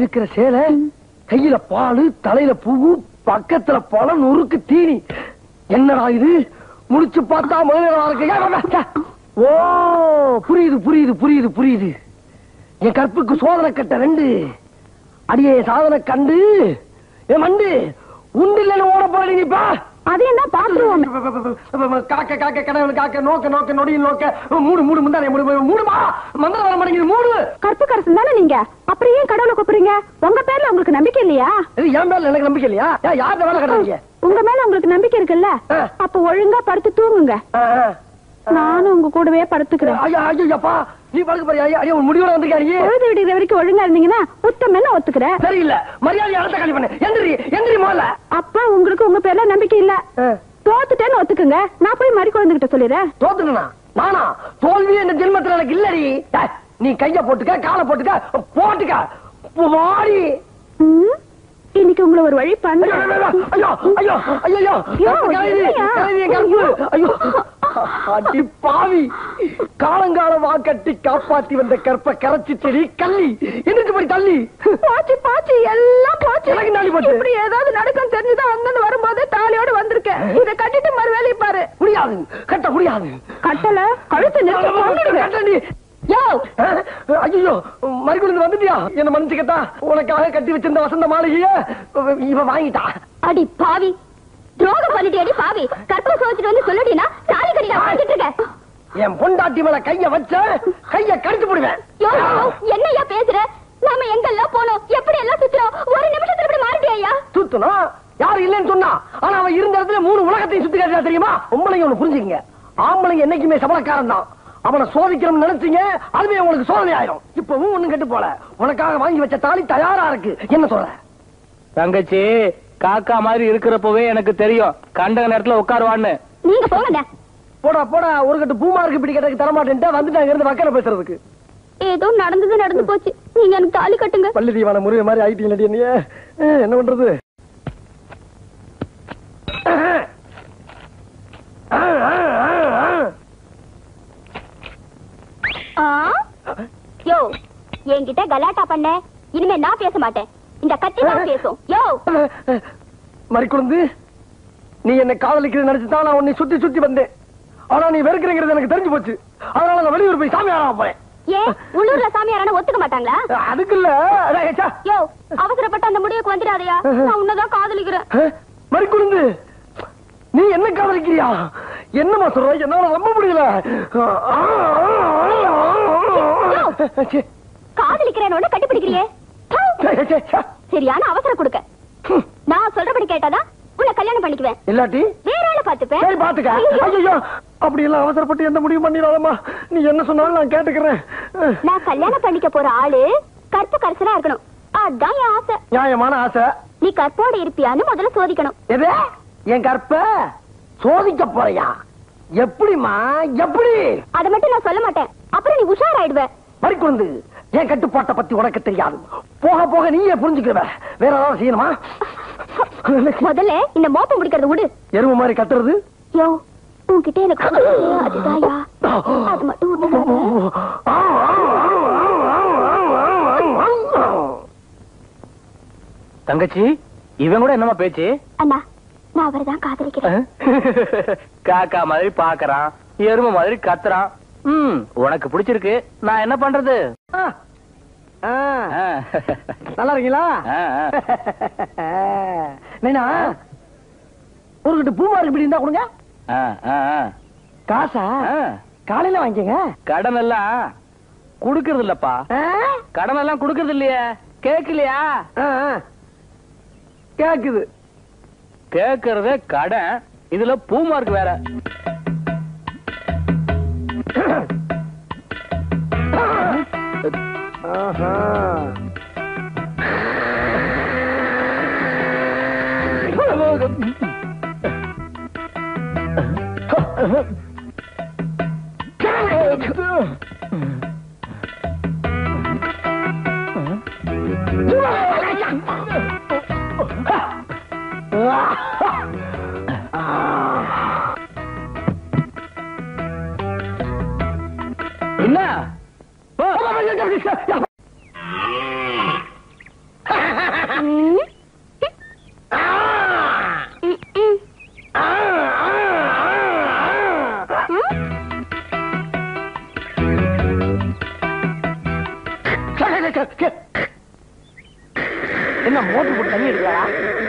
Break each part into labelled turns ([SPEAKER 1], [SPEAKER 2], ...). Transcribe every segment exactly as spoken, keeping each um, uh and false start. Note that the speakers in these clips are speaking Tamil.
[SPEAKER 1] இருக்கிற சேலை, கையில பாலு, தலையில பூவு, பக்கத்துல பழம், நொறுக்கு தீனி. என்னடா இது? முடிச்சு பார்த்தா முதல்ல. ஓ, புரியுது புரியுது புரியுது புரியுது. என் கற்புக்கு சோதனை கட்ட ரெண்டு அடியே சாதனை கண்டு என் மண்டு உண்டு இல்லைன்னு ஓட போறீங்கப்பா. அது என்ன பாத்துருவோம். காக்க காக்க கடவுள் காக்க நோக்க நோக்க நொடியில் நோக்க மூடு மூடு முந்தானே மூடு மூடுமா மந்திர வர மாட்டேங்குது மூடு. கற்புக்கரசன் தானே நீங்க, அப்புறம் ஏன் கடவுளை கூப்பிடுறீங்க? உங்க பேர்ல உங்களுக்கு நம்பிக்கை இல்லையா? என் பேர்ல எனக்கு நம்பிக்கை இல்லையா? யார் வேலை கட்டுறீங்க? உங்க மேல உங்களுக்கு நம்பிக்கை இருக்குல்ல, அப்ப ஒழுங்கா படுத்து தூங்குங்க. நானும் உங்க கூடவே படுத்துக்கிறேன். ஐயா ஐயோப்பா, நீ படுக்க போறியா? ஐயா உன் முடிவோட வந்திருக்காரு. பொழுது விடுகிற வரைக்கும் ஒழுங்கா இருந்தீங்கன்னா உத்தமன்னு ஒத்துக்கிறேன். சரியில்ல, மரியாதை இடத்த காலி பண்ணு. எந்திரி எந்திரி முதல்ல. அப்பா உங்களுக்கு உங்க பேர்ல நம்பிக்கை இல்ல, தோத்துட்டேன்னு ஒத்துக்குங்க. நான் போய் மறி குழந்தைகிட்ட சொல்லிடுறேன். தோத்துனா நானா? தோல்வி இந்த ஜென்மத்துல எனக்கு இல்லடி. நீ கைய போட்டுக்க, காலை போட்டுக்க, போட்டுக்க மாறி. இன்னைக்கு உங்களை ஒரு வழி பண்ண. ஐயோ ஐயோ ஐயோ ஐயோ அடி பாவி, காலங்காலமா கட்டி காப்பாத்தி வந்த கற்ப கரைச்சி செடி கள்ளி எந்திரிச்சு போய் தள்ளி பாச்சி பாச்சி எல்லாம் பாச்சி. எனக்கு நாளி போச்சு. இப்படி ஏதாவது நடக்கும் தெரிஞ்சுதான் வந்து வரும்போது தாலியோட வந்திருக்கேன். இதை கட்டிட்டு மறு வேலையை பாரு. முடியாது, கட்ட முடியாது. கட்டல கழுத்து நிறுத்தி. ஐயோ மறுக்குழுந்து வந்துட்டியா? என்ன மன்னிச்சுக்கட்டா, உனக்காக கட்டி வச்சிருந்த வசந்த மாளிகைய இவ வாங்கிட்டா. அடி பாவி, துரோகம் பண்ணிட்டு அடி பாவி. கற்ப சோதிச்சுட்டு வந்து சொல்லிட்டீனா தாலி கட்டிட்டு வாங்கிட்டு இருக்க. என் பொண்டாட்டி மேல கைய வச்ச கைய கடிச்சு போடுவேன். என்னையா பேசுற? நாம எங்கெல்லாம் போனோம், எப்படி எல்லாம் சுத்துறோம், ஒரு நிமிஷத்துல இப்படி மாறிட்டியா? சுத்தணும் யாரு இல்லைன்னு சொன்னா, ஆனா அவன் இருந்த இடத்துல மூணு உலகத்தையும் சுத்தி காட்டினா தெரியுமா? உங்களையும் ஒண்ணு புரிஞ்சுக்கங்க, ஆம்பளைங்க என்னைக்குமே சபலக்காரன் தான். அவனை சோதிக்கணும்னு நினைச்சீங்க, அதுவே உங்களுக்கு சோதனை ஆயிரும். இப்பவும் ஒண்ணும் கெட்டு போல, உனக்காக வாங்கி வச்ச தாலி தயாரா இருக்கு. என்ன சொல்ற தங்கச்சி? காக்கா மாதிரி இருக்கிறப்பவே எனக்கு தெரியும் கண்ட நேரத்துல உட்காருவான்னு. நீங்க போங்க. போடா போடா, ஒரு கட்டு பூமாருக்கு பிடிக்கிறதுக்கு தரமாட்டேன்ட்டு வந்துட்டாங்க இருந்து வக்கல பேசுறதுக்கு. ஏதோ நடந்தது நடந்து போச்சு, நீங்க எனக்கு தாலி கட்டுங்க. பள்ளி தீவான முருகை மாதிரி ஆயிட்டீங்க. நீ என்ன பண்றது? யோ என்கிட்ட கலாட்டா பண்ண, இனிமே நான் பேச மாட்டேன். இந்த கத்தி தான் பேசும். யோ மறிக்குழுந்து, நீ என்ன காதலிக்கிறது நினைச்சுதான் நான் உன்னை சுத்தி சுத்தி வந்தேன். ஆனா நீ வெறுக்கிறங்கிறது எனக்கு தெரிஞ்சு போச்சு. அதனால நான் வெளியூர் போய் சாமியாரா போறேன். ஏன் உள்ளூர்ல சாமியாரான ஒத்துக்க மாட்டாங்களா? அதுக்கு இல்ல. யோ அவசரப்பட்ட அந்த முடிவுக்கு வந்துடாதயா, நான் உன்னதான் காதலிக்கிறேன். மறிக்குழுந்து, நீ என்ன காதலிக்கிறியா? என்னமா சொல்ற? என்னால நம்ப முடியல. காதலிக்கிறேனோட கட்டிப்பிடிக்கிறியே, சரியான அவசரம் கொடுக்க. நான் சொல்றபடி கேட்டாதான் உன்னை கல்யாணம் பண்ணிக்குவேன், இல்லாட்டி வேற ஆளை பாத்துப்பேன். சரி பாத்துக்க. ஐயோ அப்படி எல்லாம் அவசரப்பட்டு எந்த முடிவு பண்ணிடாதம்மா. நீ என்ன சொன்னாலும் நான் கேட்டுக்கிறேன். நான் கல்யாணம் பண்ணிக்க போற ஆளு கற்பு கரசனா இருக்கணும், அதான் என் ஆசை. நியாயமான ஆசை. நீ கற்போட இருப்பியான்னு முதல்ல சோதிக்கணும். எது? என் கற்ப சோதிக்க போறியா? எப்படிமா? எப்படி? அதை மட்டும் நான் சொல்ல மாட்டேன், அப்புறம் நீ உஷாராயிடுவ. மறிக்குழுந்து, என் கட்டுப்பாட்டை பத்தி உனக்கு தெரியாது. போக போக நீயே புரிஞ்சுக்கிற. வேற ஏதாவது செய்யணுமா? முதல்ல இந்த மோப்பம் முடிக்கிறது விடு. எருவு மாதிரி கத்துறது. யோ உன்கிட்ட எனக்கு அதுதாயா, அது மட்டும் தங்கச்சி. இவன் கூட என்னமா பேச்சு? அண்ணா நான் அவரைதான் காதலிக்கிறேன். காக்கா மாதிரி பாக்குறான், எருமை மாதிரி கத்துறான். ம் உனக்கு பிடிச்சிருக்கு, நான் என்ன பண்றது? நல்லா இருக்கீங்களா? ஒரு கிட்ட பூமாரி இப்படி இருந்தா கொடுங்க. காசா காலையில வாங்கிக்கங்க. கடன் எல்லாம் குடுக்கறது இல்லப்பா. கடன் எல்லாம் குடுக்கறது இல்லையே. கேக்கலையா? கேக்குது. கேக்குறதே கடன், இதுல பூமார்க்கு வேற. என்ன என்ன மோட்டர் போட்டு தண்ணி எடுக்கிறா?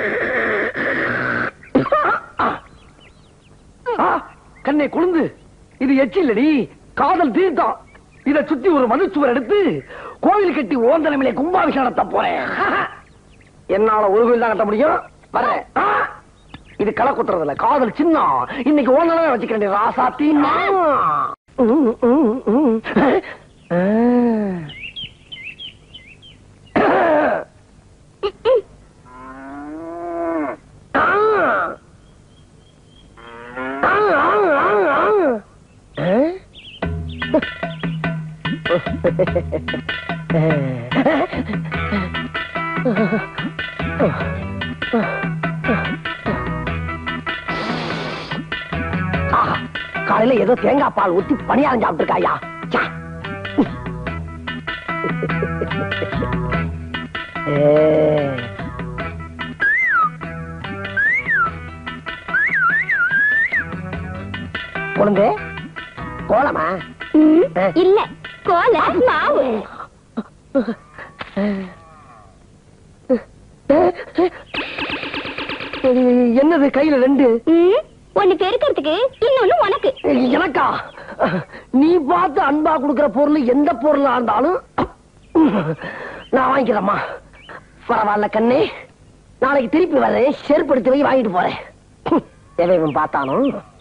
[SPEAKER 1] கண்ணை குழுந்து, இது எச்சில்லடி, காதல் தீர்த்தம். இதை சுத்தி ஒரு மதுச்சுவர் எடுத்து கோவில் கட்டி ஓந்தனமிலே கும்பாபிஷேகம் நடத்த போறேன். என்னால ஒரு கோயில் தான் கட்ட முடியும். வரேன். இது களை குத்துறதுல காதல் சின்னம். இன்னைக்கு ஓந்தனமே வச்சுக்கிறேன் ராசாத்தி. காலையில ஏதோ தேங்காய் பால் ஊத்தி பணியாரம் சாப்பிட்டு இருக்காயா. குழந்தை கோலமா?
[SPEAKER 2] இல்ல, கோல மாவு.
[SPEAKER 1] என்னது கையில ரெண்டு?
[SPEAKER 2] ஒண்ணு பெருக்கிறதுக்கு, இன்னொன்னு உனக்கு.
[SPEAKER 1] எனக்கா? நீ பார்த்து அன்பா கொடுக்கிற பொருள் எந்த பொருளா இருந்தாலும் நான் வாங்கிக்கிறேம்மா. பரவாயில்ல கண்ணே, நாளைக்கு திருப்பி வரேன். செருப்படுத்தி போய் வாங்கிட்டு போறேன். எதையும் பார்த்தானோ.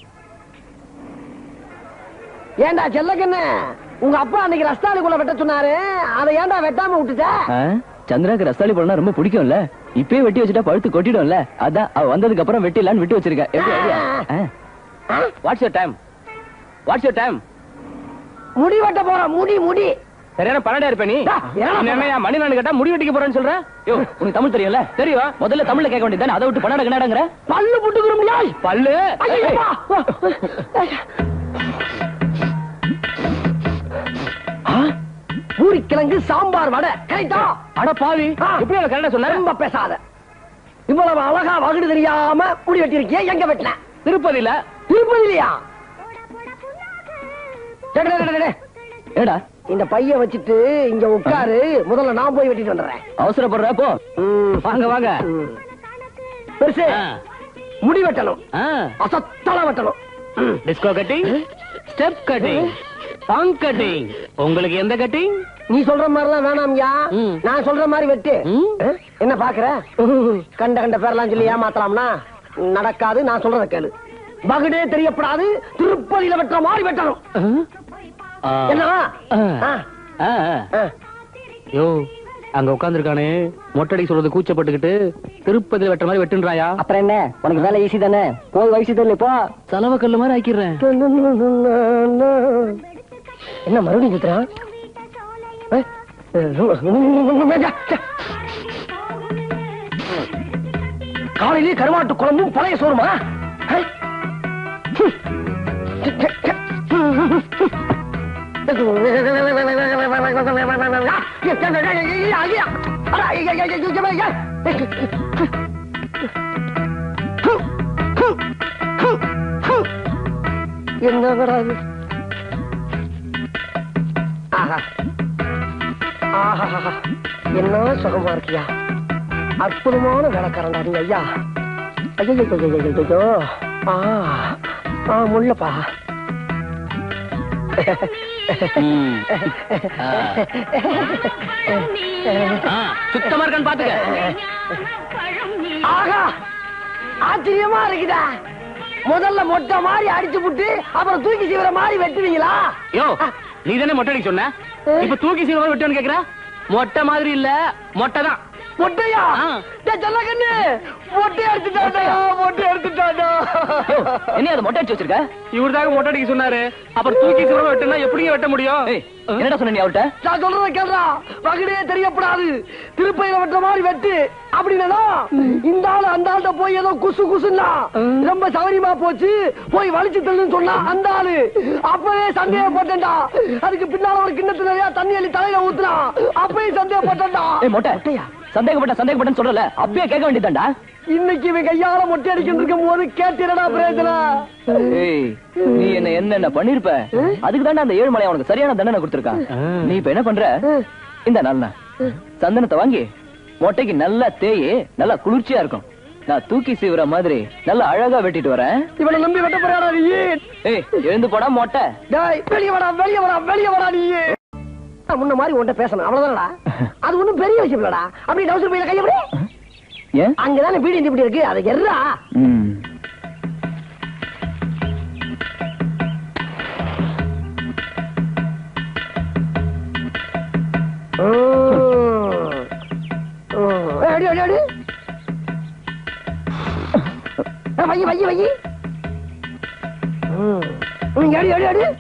[SPEAKER 1] ஏண்டா செல்லக்கண்ணு, உங்க அப்பா அன்னைக்கு ரஸ்தாலிக்குள்ள வெட்ட சொன்னாரு, அதை ஏண்டா வெட்டாம விட்டுட்ட?
[SPEAKER 3] சந்திராக்கு ரஸ்தாலி போனா ரொம்ப பிடிக்கும்ல, இப்பயே வெட்டி வச்சுட்டா பழுத்து கொட்டிடும்ல, அதான் அவ வந்ததுக்கு அப்புறம் வெட்டிடலான்னு விட்டு வச்சிருக்கேன். What's your time? What's your time?
[SPEAKER 1] முடி வெட்ட போற. முடி முடி
[SPEAKER 3] சரியான பன்னெண்டா இருப்ப நீ. மணி நான் கேட்டா முடி வெட்டிக்க போறேன்னு சொல்ற? உனக்கு தமிழ் தெரியும்ல? தெரியும். முதல்ல தமிழ்ல கேட்க வேண்டியது, அதை விட்டு பன்னெண்டு கண்ணாடங்கிற
[SPEAKER 1] பல்லு புட்டுக்குறோம்யா.
[SPEAKER 3] பல்லு
[SPEAKER 1] பூரிக்கிழங்கு சாம்பார் வடை கரெக்டா?
[SPEAKER 3] அட பாவி, எப்படி கரெக்டா சொன்ன?
[SPEAKER 1] ரொம்ப பேசாத. இவ்வளவு அழகா வகுடு தெரியாம முடி வெட்டிருக்கிய. எங்க வெட்டின?
[SPEAKER 3] திருப்பதியில.
[SPEAKER 1] திருப்பதிலையா?
[SPEAKER 3] ஏடா
[SPEAKER 1] இந்த பைய வச்சுட்டு இங்க உட்காரு, முதல்ல நான் போய் வெட்டிட்டு வந்துடுறேன்.
[SPEAKER 3] அவசரப்படுற போ. வாங்க வாங்க.
[SPEAKER 1] பெருசு முடி வெட்டணும், அசத்தலா வெட்டணும்.
[SPEAKER 3] Disco cutting, step cutting, song cutting. உங்களுக்கு எந்த கட்டிங்?
[SPEAKER 1] நீ சொல்ற மாதிரி எல்லாம் வேணாம்யா, நான் சொல்ற மாதிரி வெட்டு. என்ன பாக்குற? கண்ட கண்ட பேரெல்லாம் சொல்லி ஏமாத்தலாம்னா நடக்காது. நான் சொல்றத கேளு. பகுடே தெரியப்படாது, திருப்பதியில வெட்டுற மாதிரி வெட்டணும். என்ன?
[SPEAKER 3] யோ, அங்க உட்கார்ந்துருக்கானே மொட்டடி சொல்றது கூச்சப்பட்டுக்கிட்டு திருப்பதியில வெட்டுற மாதிரி வெட்டுன்றாயா?
[SPEAKER 1] அப்புறம் என்ன, உனக்கு வேலை ஈஸி தானே, போய் வயசு தெரியல. இப்போ
[SPEAKER 3] செலவு கல்லு மாதிரி ஆக்கிடுறேன்.
[SPEAKER 1] என்ன மறுபடியும் சுத்துறான்? காலையிலே கருவாட்டு குழம்பும் பழைய சோறுமா? என்ன வராது? என்ன சுகமா இருக்கியா? அற்புதமான வேலைக்காரண்டா நீ ஐயா. ஐயோ, முள்ளப்பா.
[SPEAKER 3] சுத்தமா இருக்கான்னு பாத்துக்க.
[SPEAKER 1] ஆகா, ஆச்சரியமா இருக்குதா? முதல்ல மொட்டை மாதிரி அடிச்சு புட்டு அப்புறம் தூக்கி சீவிர மாதிரி வெட்டுவீங்களா?
[SPEAKER 3] யோ, நீ தானே மொட்டை அடிக்க சொன்ன, இப்ப தூக்கி சீவிர மாதிரி வெட்டுன்னு கேக்குற? மொட்டை மாதிரி இல்ல, மொட்டை தான்.
[SPEAKER 1] மொட்டையா? சொல்ல கண்ணு, மொட்டை எடுத்துட்டாடா, மொட்டை எடுத்துட்டாடா.
[SPEAKER 3] என்ன அதை மொட்டை அடிச்சு வச்சிருக்க? இவருதாக மொட்டை அடிக்க சொன்னாரு, அப்புறம் தூக்கி சீவிர வெட்டுனா எப்படிங்க வெட்ட முடியும்? என்னடா சொன்ன நீ அவர்கிட்ட?
[SPEAKER 1] நான் சொல்றத கேள்றா, வகுடே தெரியப்படாது, திருப்பையில வெட்டுற மாதிரி வெட்டு அப்படின்னா இந்த ஆளு அந்த ஆள்கிட்ட போய் ஏதோ குசு குசுன்னா ரொம்ப சௌரியமா போச்சு, போய் வலிச்சு தள்ளுன்னு சொன்னா அந்த ஆளு அப்பவே சந்தேகப்பட்டா. அதுக்கு பின்னால ஒரு கிண்ணத்துல நிறைய தண்ணி அள்ளி தலையில ஊத்துனா அப்பவே சந்தேகப்பட்டா.
[SPEAKER 3] மொட்டையா சந்தேகப்பட்ட சந்தேகப்பட்டன்னு சொல்றல, அப்பயே கேட்க வேண்டியதாண்டா.
[SPEAKER 1] இன்னைக்கு இவன் கையால மொட்டை அடிக்கிட்டு இருக்கும் போது கேட்டிரடா பிரயோஜனம்.
[SPEAKER 3] நீ என்ன என்ன பண்ணிருப்ப? அதுக்கு தாண்டா அந்த ஏழுமலை அவனுக்கு சரியான தண்டனை கொடுத்திருக்கான். நீ இப்ப என்ன பண்ற? இந்த நாள்னா சந்தனத்தை வாங்கி மொட்டைக்கு நல்லா தேயி நல்லா குளிர்ச்சியா இருக்கும். நான் தூக்கி சீவுற மாதிரி நல்லா அழகா வெட்டிட்டு வரேன்.
[SPEAKER 1] இவனை நம்பி வெட்ட போறாடா நீ.
[SPEAKER 3] ஏய் எழுந்து போடா மொட்டை.
[SPEAKER 1] டேய் வெளிய வாடா வெளிய வாடா வெளிய வாடா நீ. முன்ன மாதிரி உன்கிட்ட பேசணும் அவ்வளவுதானடா. அது ஒண்ணும் பெரிய விஷயம் இல்லடா. அப்படி டவுசர் பையில கைய விடு.
[SPEAKER 3] ஏன்
[SPEAKER 1] அங்கதானே பீடி இப்படி இருக்கு அதை எர்றா.
[SPEAKER 3] ம்
[SPEAKER 1] அடி அடி அடி வை வை வை அடி அடி அடி.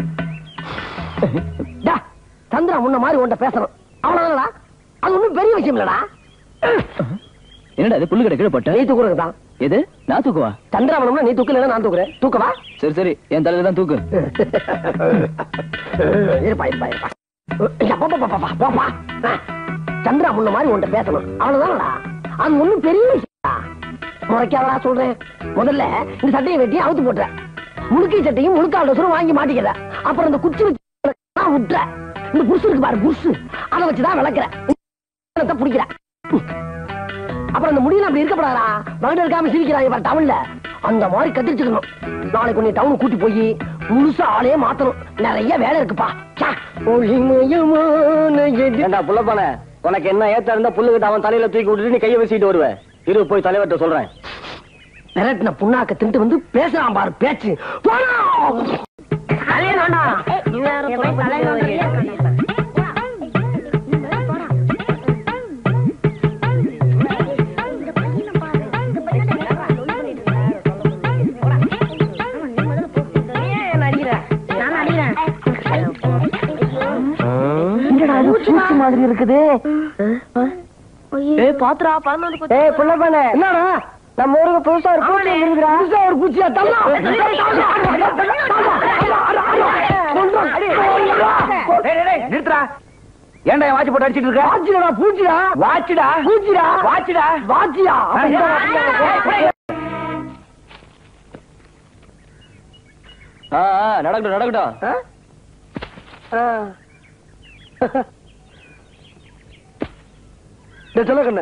[SPEAKER 1] சந்திரா முன்ன மாதிரி உன்கிட்ட பேசணும் அவ்வளவுதானடா. அது ஒண்ணும் பெரிய விஷயம் இல்லடா.
[SPEAKER 3] என்னடா இது புல்லு கடை கீழே போட்ட?
[SPEAKER 1] நீ தூக்குறதுதான்.
[SPEAKER 3] எது நான் தூக்குவா?
[SPEAKER 1] சந்திரா வேணும்னா நீ தூக்கு இல்லைன்னா நான் தூக்குறேன். தூக்கவா?
[SPEAKER 3] சரி சரி என் தலையில தான் தூக்கு.
[SPEAKER 1] இருப்பா இருப்பா இருப்பா. போப்பா. சந்திரா முன்ன மாதிரி உன்கிட்ட பேசணும் அவ்வளவுதானடா. அது ஒண்ணும் பெரிய விஷயம். முறைக்காதடா சொல்றேன். முதல்ல இந்த சட்டையை வெட்டி அவுத்து போட்டுற. முழுக்கை சட்டையும் முழுக்கால் டோசரும் வாங்கி மாட்டிக்கிற. அப்புறம் இந்த குச்சி வச்சு விட்டுற. இந்த குருசு இருக்கு பாரு குருசு அதை வச்சுதான் விளக்குற பிடிக்கிற. அப்புறம் இந்த முடியல அப்படி இருக்கப்படாதா மகன் இருக்காம சிரிக்கிறாங்க பாரு டவுன்ல. அந்த மாதிரி கத்திரிச்சுக்கணும். நாளைக்கு நீ டவுன் கூட்டி போய் முழுசா ஆளே மாத்தணும். நிறைய வேலை இருக்குப்பா.
[SPEAKER 3] புள்ளப்பான உனக்கு என்ன ஏத்தா இருந்தா புல்லுகிட்ட அவன் தலையில தூக்கி விட்டுட்டு நீ கையை வச்சுட்டு வருவேன். இரு போய் தலைவர்கிட்ட சொல்றேன்.
[SPEAKER 1] மிரட்டின புண்ணாக்க திண்டு வந்து பேசலாம் பாரு பேச்சு. மாதிரி இருக்குது.
[SPEAKER 2] பாத்துரா பறந்து
[SPEAKER 1] என்னடா நம்ம ஊருக்கு புதுசா ஒரு பூச்சி இருக்குடா. புதுசா ஒரு பூச்சியா தள்ளா.
[SPEAKER 3] நிறுத்துறா. ஏன்டா வாட்சி போட்டு அடிச்சிட்டு இருக்க?
[SPEAKER 1] வாட்சிடா பூச்சிடா.
[SPEAKER 3] வாட்சிடா
[SPEAKER 1] பூச்சிடா
[SPEAKER 3] வாட்சிடா
[SPEAKER 1] வாட்சியா.
[SPEAKER 3] நடக்கட்டும் நடக்கட்டும்.
[SPEAKER 1] சொல்ல கண்ண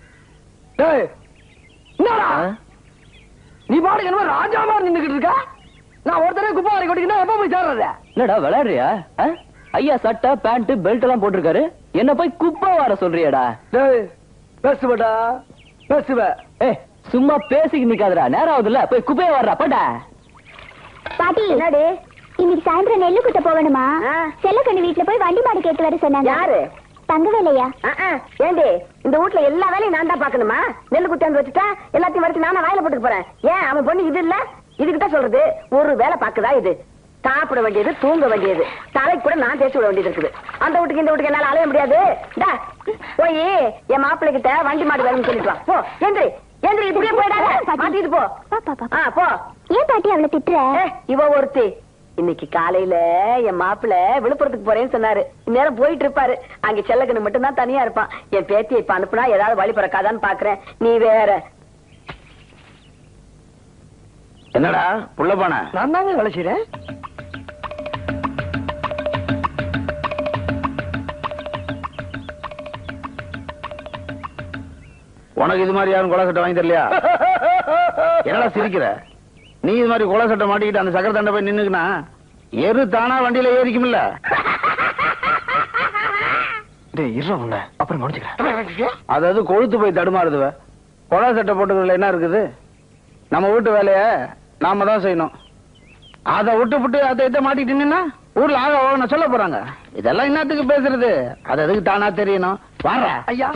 [SPEAKER 1] நீ பாடுங்க என்ன ராஜா மாதிரி நின்னுக்கிட்டு இருக்க. நான் ஒருத்தரே குப்பை வரை கொட்டிக்கிட்டா எப்ப போய் சேர்றது?
[SPEAKER 3] என்னடா விளையாடுறியா? ஐயா சட்டை பேண்ட் பெல்ட் எல்லாம் போட்டிருக்காரு. என்ன போய் குப்பை வர சொல்றியடா?
[SPEAKER 1] பேசுவடா பேசுவ.
[SPEAKER 3] ஏ சும்மா பேசிக்கு நிக்காதடா. நேரம் ஆகுதுல்ல போய் குப்பையை வர்றா போட்டா.
[SPEAKER 2] பாட்டி என்னடி இன்னைக்கு சாயந்தரம் நெல்லு குத்த போகணுமா? செல்லக்கண்ணு வீட்டுல போய் வண்டி மாடு கேட்டு வர சொன்னாங்க. யாரு? தங்க வேலையா?
[SPEAKER 4] ஏண்டி இந்த வீட்டுல எல்லா வேலையும் நான் தான் பாக்கணுமா? நெல்லு குத்தாந்து வச்சுட்டா எல்லாத்தையும் வரைக்கும் நானும் வாயில போட்டுக்க போறேன். ஏன் அவன் பொண்ணு இது இல்ல? இதுகிட்ட சொல்றது ஒரு வேலை பாக்குதா? இது சாப்பிட வேண்டியது தூங்க வேண்டியது தலைக்கு கூட நான் தேய்ச்சி விட வேண்டியது இருக்குது. அந்த வீட்டுக்கு இந்த வீட்டுக்கு என்னால அலைய முடியாது. போய் என் மாப்பிள்ளை கிட்ட வண்டி மாடு வேணும்னு சொல்லிட்டு வா. போ எந்திரி எந்திரி. இப்படியே போயிடாத மாத்திட்டு போ. போ.
[SPEAKER 2] ஏன் பாட்டி அவளை திட்டுற?
[SPEAKER 4] இவ ஒருத்தி இன்னைக்கு காலையில என் மாப்பிள்ள விழுப்புரத்துக்கு போறேன்னு சொன்னாரு. இந்நேரம் போயிட்டு இருப்பாரு. அங்க செல்லக்கண்ணு மட்டும் தான் தனியா இருப்பான். என் பேத்தியை இப்ப அனுப்புனா ஏதாவது வழி பிறக்காதான்னு பாக்குறேன். நீ வேற
[SPEAKER 3] என்னடா புள்ளப்பான?
[SPEAKER 1] நான் தாங்க வேலை செய்றேன்.
[SPEAKER 5] உனக்கு இது மாதிரி யாரும் கொலை சட்டை வாங்கி தரலையா? என்னடா சிரிக்கிற? நீ இது மாதிரி கொலை சட்டை மாட்டிக்கிட்டு அந்த சக்கர தண்டை போய் நின்னுக்குனா எரு தானா வண்டியில ஏறிக்கும்ல.
[SPEAKER 3] அப்புறம் முடிச்சுக்கிறேன்.
[SPEAKER 5] அதாவது கொழுத்து போய் தடுமாறுதுவ. கொலை சட்டை போட்டுக்கிறதுல என்ன இருக்குது? நம்ம வீட்டு வேலைய நாம தான் செய்யணும். அதை விட்டு விட்டு அதை இதை மாட்டிக்கிட்டீங்கன்னா ஊர்ல ஆக ஓகன சொல்ல போறாங்க. இதெல்லாம் என்னத்துக்கு பேசுறது? அது எதுக்கு தானா தெரியணும். வார
[SPEAKER 1] ஐயா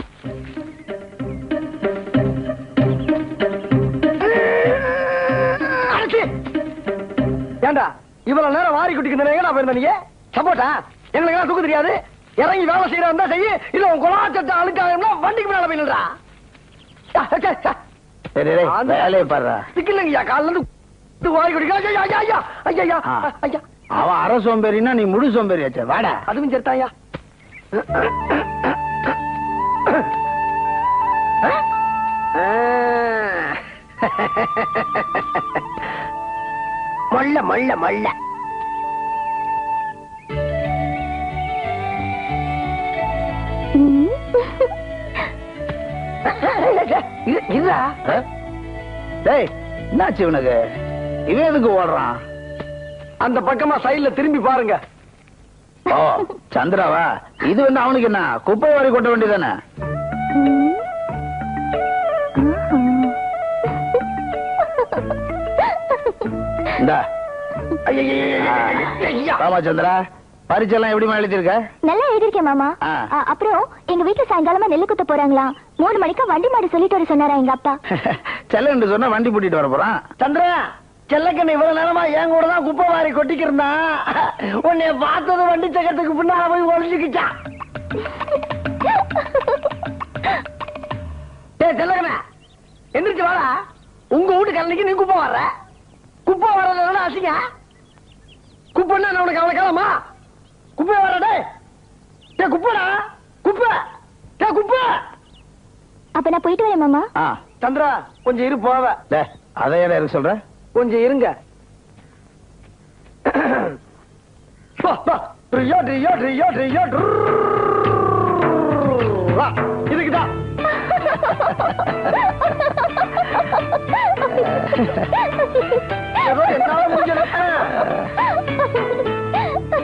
[SPEAKER 1] ஏண்டா இவ்வளவு நேரம் வாரி குட்டிக்கு நீங்க சப்போட்டா எங்களுக்கு எல்லாம் தூக்க தெரியாது. இறங்கி வேலை செய்யறா செய்ய இல்ல உன் கொலாச்சத்தை அழுக்காக வண்டிக்கு மேல போயிடுறா.
[SPEAKER 5] வேலையை பாடுறா.
[SPEAKER 1] இல்லைங்கய்யா காலில இருந்து வாரி குடிக்க.
[SPEAKER 5] அவன் அரை சோம்பேறினா நீ முழு சோம்பேறியாச்சே. வாடா.
[SPEAKER 1] அதுவும் சரித்தாயா. மல்ல மல்ல மல்ல இதா
[SPEAKER 5] டேய் என்னாச்சு இவனுக்கு? இவன் எதுக்கு ஓடுறான்?
[SPEAKER 1] அந்த பக்கமா சைடுல திரும்பி பாருங்க.
[SPEAKER 5] ஓ சந்திராவா? இது வந்து அவனுக்கு என்ன குப்பை வாரி கொட்ட வேண்டியதானே? இந்தா. ஆமா சந்திரா, பரிச்செல்லாம் எப்படி எழுதிருக்க?
[SPEAKER 2] நல்லா எழுதிருக்கேன் மாமா. அப்புறம் எங்க வீட்டுல சாயங்காலமா நெல்லு குத்த போறாங்களா, மூணு மணிக்கு வண்டி மாடு சொல்லிட்டு வர சொன்னாரா எங்க அப்பா.
[SPEAKER 5] செல்ல சொன்னா வண்டி பூட்டிட்டு வர போறான்.
[SPEAKER 1] சந்திரா, செல்லக்கண்ணு இவ்வளவு நேரமா என் கூட தான் குப்பை வாரி கொட்டிக்கிருந்தான். உன்னை பார்த்தது வண்டி சக்கரத்துக்கு பின்னால போய் ஒழிச்சுக்கிச்சான். ஏய் செல்லக்கண்ணா, எந்திரிச்சு வாடா. உங்க வீட்டு கல்லைக்கு நீ குப்பை வர்ற. குப்பை வர்றதுல அசிங்க. குப்பைன்னா உனக்கு அவ்வளவு காலமா? குப்பை வர்றடே. டே குப்பைடா, குப்பை. டே குப்பை.
[SPEAKER 2] அப்ப நான் போயிட்டு வரேன் மாமா.
[SPEAKER 1] சந்திரா கொஞ்சம் இரு போவ.
[SPEAKER 5] அதை ஏடா இருக்கு சொல்ற? கொஞ்சம்
[SPEAKER 1] இருங்க. ட்ரியோ ட்ரியோ ட்ரியோ ட்ரியோ இதுக்குதான். ஏதோ